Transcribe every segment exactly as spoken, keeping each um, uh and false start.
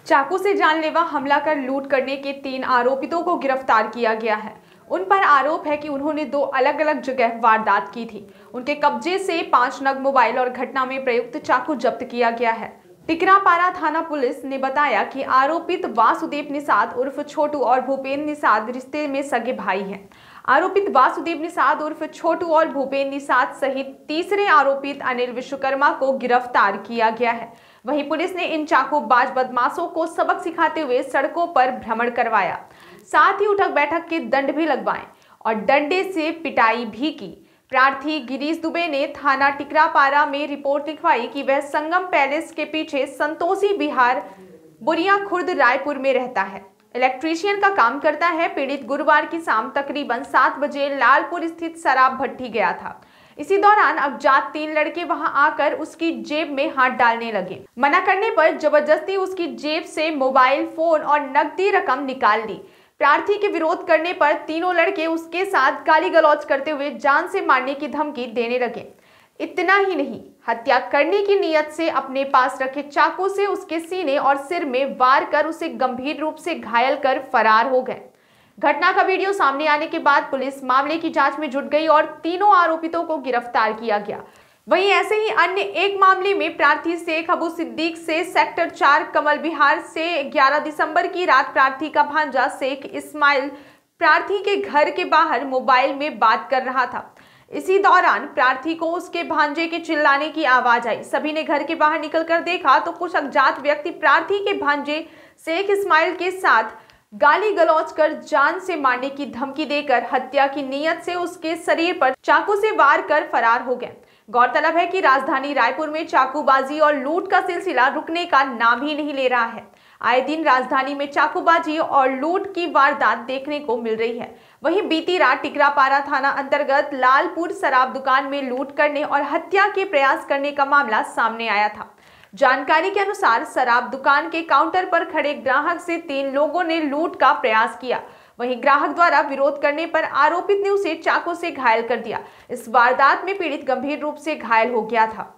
चाकू से जानलेवा हमला कर लूट करने के तीन आरोपितों को गिरफ्तार किया गया है। उन पर आरोप है कि उन्होंने दो अलग अलग जगह वारदात की थी। उनके कब्जे से पांच नग मोबाइल और घटना में प्रयुक्त चाकू जब्त किया गया है। टिकरापारा थाना पुलिस ने बताया कि आरोपित वासुदेव निषाद उर्फ छोटू और भूपेन निषाद रिश्ते में सगे भाई हैं। आरोपित वासुदेव निषाद उर्फ छोटू और भूपेन निषाद सहित तीसरे आरोपित अनिल विश्वकर्मा को गिरफ्तार किया गया है। वहीं पुलिस ने इन चाकूबाज बदमाशों को सबक सिखाते हुए सड़कों पर भ्रमण करवाया, साथ ही उठक बैठक के दंड भी लगवाए और डंडे से पिटाई भी की। प्रार्थी गिरीश दुबे ने थाना टिकरापारा में रिपोर्ट लिखवाई कि वह संगम पैलेस के पीछे संतोषी विहार बुरिया खुर्द रायपुर में रहता है। इलेक्ट्रीशियन का काम करता है। पीड़ित गुरुवार की शाम तकरीबन सात बजे लालपुर स्थित शराब भट्टी गया था। इसी दौरान अज्ञात तीन लड़के वहां आकर उसकी जेब में हाथ डालने लगे। मना करने पर जबरदस्ती उसकी जेब से मोबाइल फोन और नकदी रकम निकाल ली। प्रार्थी के विरोध करने पर तीनों लड़के उसके साथ गाली गलौज करते हुए जान से मारने की धमकी देने लगे। इतना ही नहीं, हत्या करने की नीयत से अपने पास रखे चाकू से उसके सीने और सिर में वार कर उसे गंभीर रूप से घायल कर फरार हो गए। घटना का वीडियो सामने आने के बाद पुलिस मामले की जांच में जुट गई और तीनों आरोपितों को गिरफ्तार किया गया। वहीं ऐसे ही अन्य एक मामले में प्रार्थी शेख अबू सिद्दीक से सेक्टर चार कमल विहार से ग्यारह दिसंबर की रात प्रार्थी का भांजा शेख इस्माइल प्रार्थी के घर के बाहर मोबाइल में बात कर रहा था। इसी दौरान प्रार्थी को उसके भांजे के चिल्लाने की आवाज आई। सभी ने घर के बाहर निकलकर देखा तो कुछ अज्ञात व्यक्ति प्रार्थी के भांजे शेख इस्माइल के साथ गाली गलौज कर जान से मारने की धमकी देकर हत्या की नीयत से उसके शरीर पर चाकू से वार कर फरार हो गए। गौरतलब है कि राजधानी रायपुर में चाकूबाजी और लूट का सिलसिला रुकने का नाम ही नहीं ले रहा है। आए दिन राजधानी में चाकूबाजी और लूट की वारदात देखने को मिल रही है। वहीं बीती रात टिकरापारा थाना अंतर्गत लालपुर शराब दुकान में लूट करने और हत्या के प्रयास करने का मामला सामने आया था। जानकारी के अनुसार शराब दुकान के काउंटर पर खड़े ग्राहक से तीन लोगों ने लूट का प्रयास किया। वहीं ग्राहक द्वारा विरोध करने पर आरोपित ने उसे चाकू से घायल कर दिया। इस वारदात में पीड़ित गंभीर रूप से घायल हो गया था।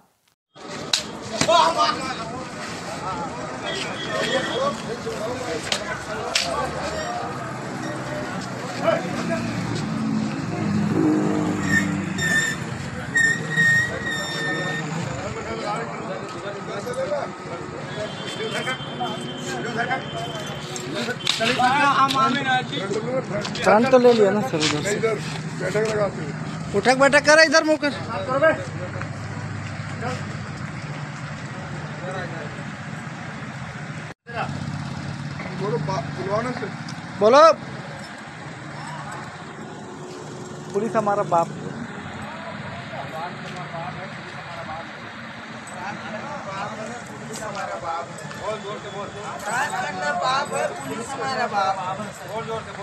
चांद तो ले लिया ना सर, उधर से बैठक लगाते हैं। उठक बैठक कर इधर मुँह कर। बोलो, पुलिस हमारा बाप हमारा बाप बोल जोर से बोल बाप है, पुलिस हमारा बाप बोल जोर से बोल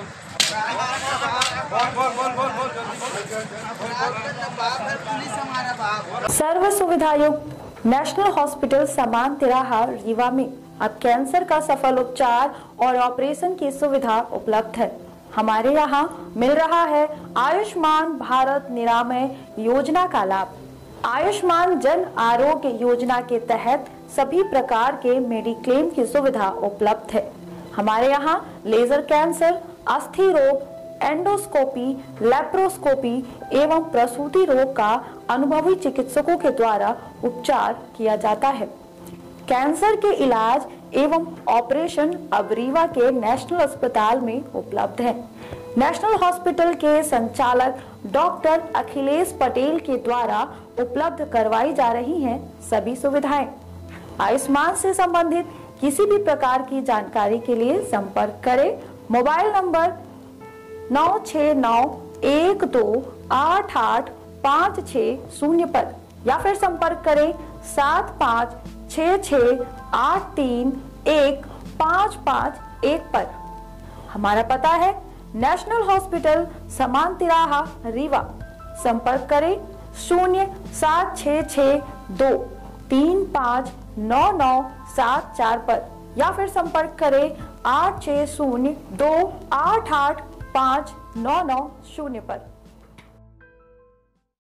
बोल बोल बोल बोल बाप है, पुलिस हमारा बाप। सर्व सुविधायुक्त नेशनल हॉस्पिटल समान तिराहा रीवा में अब कैंसर का सफल उपचार और ऑपरेशन की सुविधा उपलब्ध है। हमारे यहाँ मिल रहा है आयुष्मान भारत निरामय योजना का लाभ। आयुष्मान जन आरोग्य योजना के तहत सभी प्रकार के मेडिक्लेम की सुविधा उपलब्ध है। हमारे यहाँ लेजर कैंसर, अस्थि रोग, एंडोस्कोपी, लेप्रोस्कोपी एवं प्रसूति रोग का अनुभवी चिकित्सकों के द्वारा उपचार किया जाता है। कैंसर के इलाज एवं ऑपरेशन अब रीवा के नेशनल अस्पताल में उपलब्ध है। नेशनल हॉस्पिटल के संचालक डॉक्टर अखिलेश पटेल के द्वारा उपलब्ध करवाई जा रही हैं सभी सुविधाएं। आयुष्मान से संबंधित किसी भी प्रकार की जानकारी के लिए संपर्क करें मोबाइल नंबर नौ छः नौ एक दो आठ आठ पाँच छः शून्य पर या फिर संपर्क करें सात पाँच छः छः आठ तीन एक पाँच पाँच एक पर। हमारा पता है नेशनल हॉस्पिटल समान तिराहा रीवा। संपर्क करें शून्य सात छः छः दो तीन पाँच नौ नौ सात चार पर या फिर संपर्क करें आठ छः शून्य दो आठ आठ पाँच नौ नौ शून्य पर।